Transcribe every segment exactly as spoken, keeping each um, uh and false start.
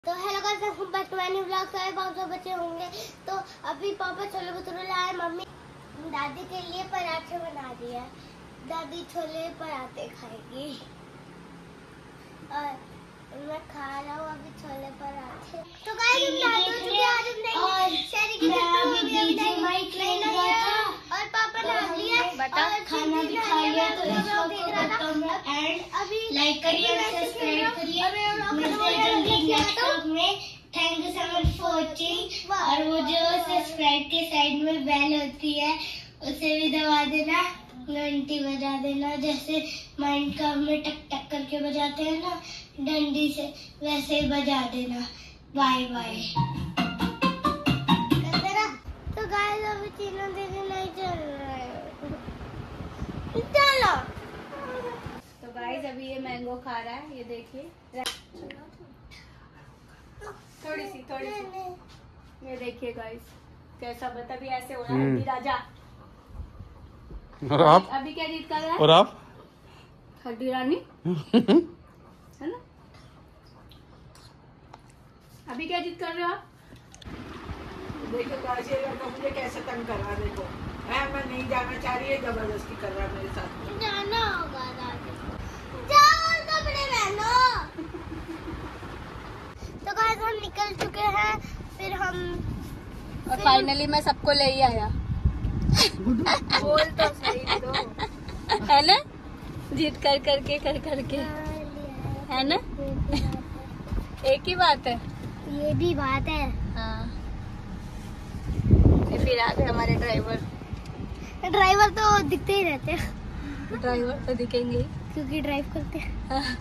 तो hello guys, welcome back to my new vlog. सारे बहुत सारे बच्चे होंगे। तो अभी पापा छोले भटूरे लाए, मम्मी दादी के लिए पराठे बना दिए। दादी छोले पराठे खाएगी और मैं खा रहा हूँ अभी छोले पराठे। तो गाइस हम नहा धो चुके हैं, आज हम नहीं शहरी की और पापा नहा लिया और खाना भी खा लिया। तो इसको देख रहा था एंड अभी लाइक करिए, सब्सक्राइब करिए, मिलते हैं जल्दी नेक्स्ट व्लॉग में। Thank you so much for watching. और वो जो सब्सक्राइब के साइड में बेल होती है उसे भी दबा देना, घंटी बजा देना, जैसे माइंड का में टक टक करके बजाते हैं ना डंडी से, वैसे ही बजा देना। Bye bye. तो गाइस अभी तीनों दिन नहीं चल रहा है, चलो। तो गाइस अभी ये मैंगो खा रहा है, ये देखिए थोड़ी सी थोड़ी सी ये देखिए गाइस कैसा बता भी ऐसे हो रहा है। हड्डी राजा। और आप अभी क्या जीत कर रहा है? और आप हड्डी रानी है ना। अभी क्या जीत कर रहे हो आप? देखो गाइस ये लड़का मुझे कैसे तंग कर रहा है। देखो है, मैं नहीं जाना चाह रही है, जबरदस्ती कर रहा है मेरे साथ। जाना होगा दादी, जाओ कपड़े पहनो। तो गाइस हम निकल चुके हैं, फिर हम और फाइनली मैं सबको ले ही आया। बोल तो सही दो है ना, जीत कर करके कर करके है ना, एक ही बात है। ये भी बात है। हाँ ये फिर आ गए हमारे ड्राइवर। ड्राइवर तो दिखते ही रहते हैं, ड्राइवर तो दिखेंगे क्योंकि ड्राइव करते हैं।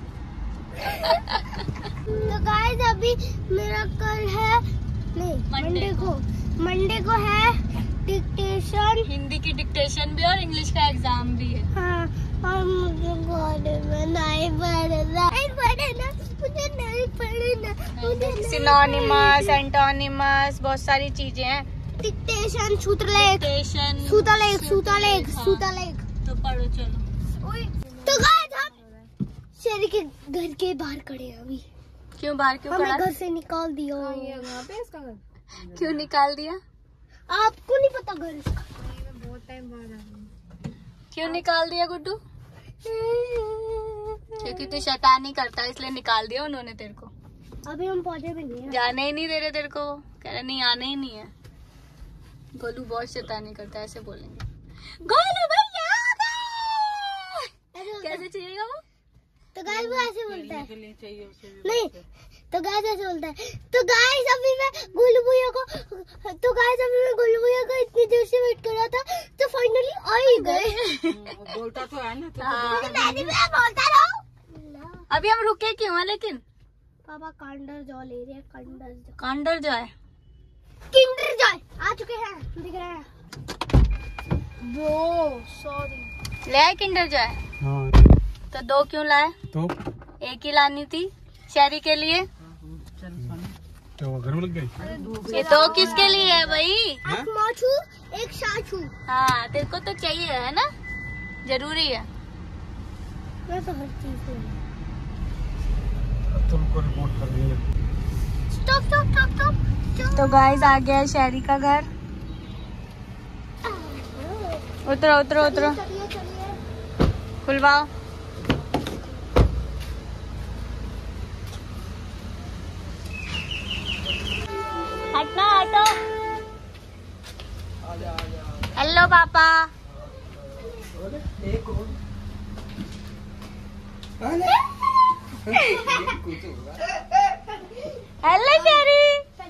तो गाइस अभी मेरा कल है नहीं मंडे को मंडे को है डिक्टेशन, हिंदी की डिक्टेशन भी और इंग्लिश का एग्जाम भी है। हाँ, और मुझे घर में नहीं पढ़ना नहीं पढ़ना मुझे नहीं पढ़ना। सिनोनिमस, एंटोनिमस, बहुत सारी चीजें हैं। डिक्टेशन, सूत्रलेख, डिक्टेशन, सूत्रलेख, सूत्रलेख, सूत्रलेख। तो पढ़ो चलो। तो गाइस हम शहर के घर के बाहर खड़े हैं अभी। क्यों बाहर क्यों हमें खड़ा? घर से निकाल दिया। वहाँ पे इसका घर क्यों निकाल दिया? आपको नहीं पता घर इसका? बहुत टाइम बाद क्यों निकाल दिया गुड्डू? क्योंकि तू शैतानी करता है इसलिए निकाल दिया उन्होंने तेरे को। अभी हम पौधे में नहीं हैं। जाने ही नहीं दे रहे तेरे को, कह रहे नहीं आने ही नहीं है। गोलू बहुत शैतानी करता है, ऐसे बोलेंगे गोलू भैया आ गए। कैसे चाहिएगा वो? तो गाइस वो ऐसे बोलता है, चाहिए उसे भी नहीं तो गाइस ऐसे बोलता है। तो गाइस अभी मैं गोलू भैया को तो गाइस अभी मैं गोलू भैया को इतनी देर से वेट कर रहा था, तो फाइनली आ ही गए। बोलता तो है ना तो हाँ। दादी मैं बोलता रहूं। अभी हम रुके क्यों हैं लेकिन? पापा कांडर जॉय ले रहे हैं, कांडर जॉय, कांडर जो है किंडर जॉय आ चुके हैं, दिख रहे हैं। वो सॉरी ले आए किंडर जो है। हाँ, तो दो क्यों लाए? तो एक ही लानी थी शहरी के लिए। क्या हुआ, घर में लग गई? ये दो किसके लिए है भाई? एक माछू एक साछू। हाँ तेरे को तो चाहिए है ना, जरूरी है। मैं तो हर चीज में तुमको रिपोर्ट कर रही है। Stop stop stop stop. तो गाइस आ गया है शहरी का घर। उतरो उतरो उतरो, चलिए चलिए। खुलवाओ। हटना हटो। हेलो पापा। हेलो शहरी,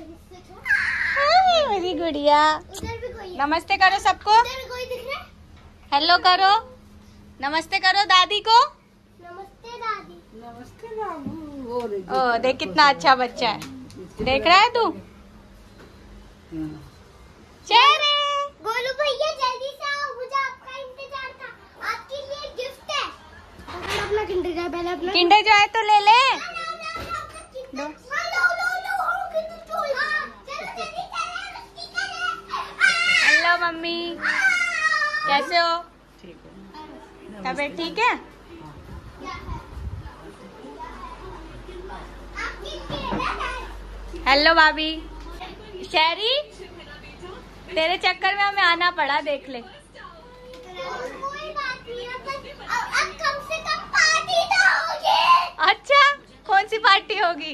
मेरी गुड़िया। उधर भी कोई है, नमस्ते करो सबको। उधर भी कोई दिख रहा है। हेलो करो, नमस्ते करो दादी को। नमस्ते दादी। नमस्ते बाबू। वो रे ओ देख कितना अच्छा बच्चा है, देख रहा है तू? चेहरे गोलू भैया जल्दी से आओ, मुझे आपका इंतजार था, आपके लिए गिफ्ट है। पकड़ अपना किंडर जॉय, पहले अपना किंडर जो है तो ले ले। लो लो लो लो किंडर जॉय। चलो जल्दी चले, स्टिकर है। हेलो मम्मी, कैसे हो? ठीक है, तबीयत ठीक है? आपकी हेलो भाभी। शहरी तेरे चक्कर में हमें आना पड़ा, देख ले। कोई बात नहीं, अब कम से कम पार्टी तो होगी। अच्छा, कौन सी पार्टी होगी?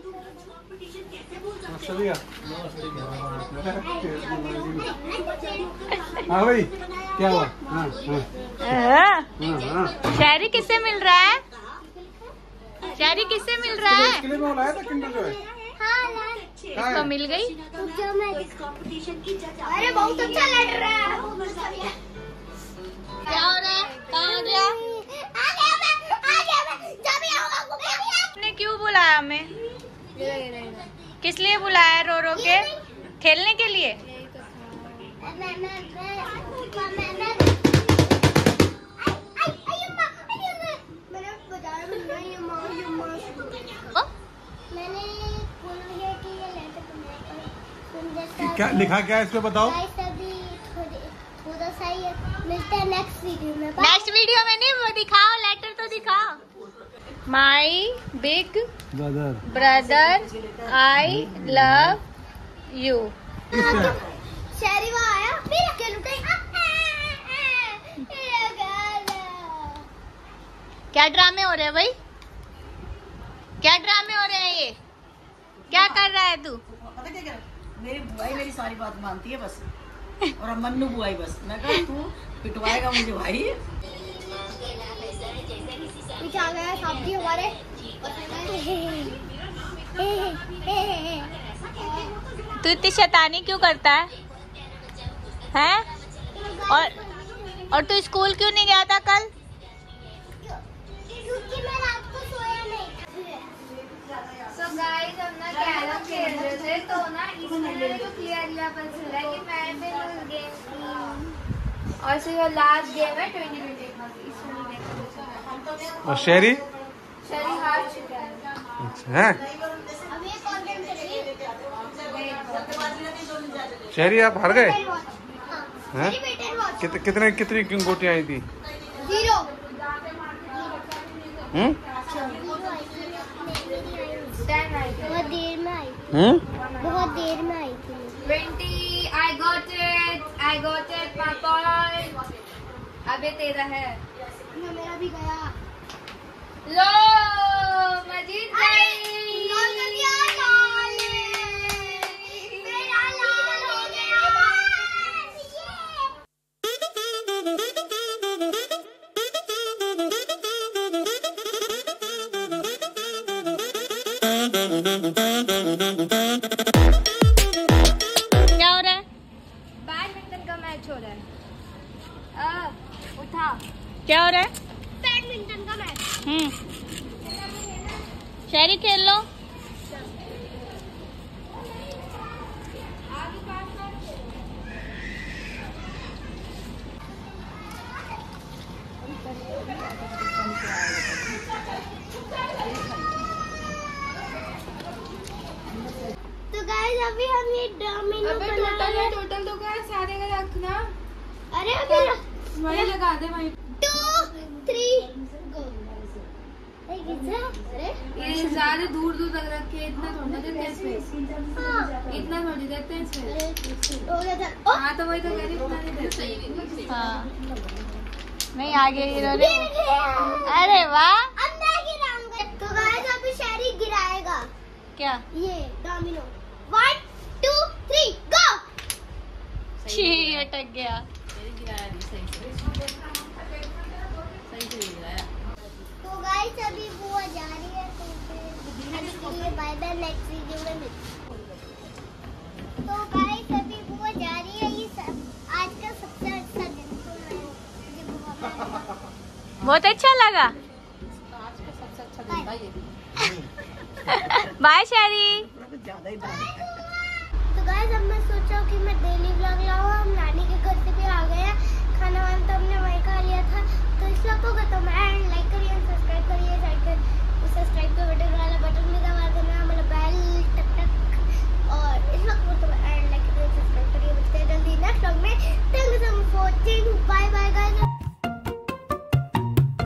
हाँ भाई, क्या हुआ? हाँ हाँ हाँ। शहरी किससे मिल रहा है? शहरी किससे मिल रहा है? इसके लिए मैं बुलाया था किंडर जो है। इसको मिल गई। अरे बहुत अच्छा लग रहा है। क्या हो रहा है? कहाँ गया? आ गया मैं, आ गया मैं। जब भी आऊंगा आपने क्यों बुलाया हमें? किस लिए बुलाया है? रो रो के खेलने के लिए? मैं मैं मैं मैं मैं मैंने बोला कि ये लेटर क्या लिखा, क्या है इस पे बताओ। थोड़ा सा ही मिलते हैं नेक्स्ट वीडियो में। नेक्स्ट वीडियो में नहीं, वो दिखाओ, लेटर तो दिखाओ। My big brother brother I love you. शहरी वहाँ आया फिर के लुटे। क्या ड्रामे हो रहे हैं भाई? क्या ड्रामे हो रहे हैं ये? क्या कर रहा है तू? पता क्या कर, मेरी बुआई मेरी सारी बात मानती है बस, और अब मन्नू बुआई बस। मैं कहा तू पिटवाएगा मुझे भाई। पीछे आ गया सब्जी हमारे। तू इतनी शैतानी क्यों करता है? हैं? और और तू स्कूल क्यों नहीं गया था कल? क्योंकि मैं रात को सोया नहीं। So guys, हम ना कैरम खेल रहे थे तो ना इसमें मेरे को क्लियरली पता चला कि मैं भी लूज गेम थी और सिर्फ लास्ट गेम है ट्वेंटी ट्वेंटी इसमें देखो। और शहरी शरी हार चुका है। अच्छा है। अब ये कौन गेम चली? शहरी आप हार गए हैं? हाँ। कित, कितने कितनी गोटियां आई थी? जीरो। हम्म टेन आई थी। बहुत देर में आई। हम्म बहुत देर में आई थी। Twenty I got it I got it my point. अब ये तेरा है। ना मेरा भी गया। लो मैं जीत गई। लाल कर दिया, लाल। मेरा लाल हो गया। क्या हो रहा है? बैडमिंटन का मैच हो रहा है। आ, उठा। क्या हो रहा है? बैडमिंटन का मैच। हम्म शहरी खेल लो। तो गाइस अभी हम ये डोमिनो अबे बना टोटल रहे हैं। टोटल तो क्या है, सारे का रखना। अरे अभी वही लगा दे वही। Two three go. अरे ये ज्यादा दूर दूर तक रख के इतना थोड़ा देते हैं स्पेस। हाँ इतना थोड़ी देते हैं स्पेस। हो गया था। ओ हाँ तो वही तो कह रही हूँ, इतना नहीं देते। हाँ नहीं आगे इन्होंने। अरे वाह। अब मैं गिराऊंगा। तो गाइस अभी शहरी गिराएगा क्या? ये domino. One two three go. छी अटक गया। तो गाइस अभी वो जा रही है तो फिर अभी के लिए बाय बाय, नेक्स्ट वीडियो में मिलते हैं। तो गाइस अभी वो जा रही है। ये सब आज का सबसे अच्छा दिन तो मैं मुझे बहुत अच्छा लगा। बहुत अच्छा लगा। बाय शहरी। ज्यादा ही दाल है। तो गाइस अब मैं सोचा कि मैं डेली व्लॉग लाऊं। हम नानी के घर से भी आ गए हैं। खाना वाना तो हमने वहीं खा लिया था। तो इस व्लॉग को खत्म एंड लाइक करिए, सब्सक्राइब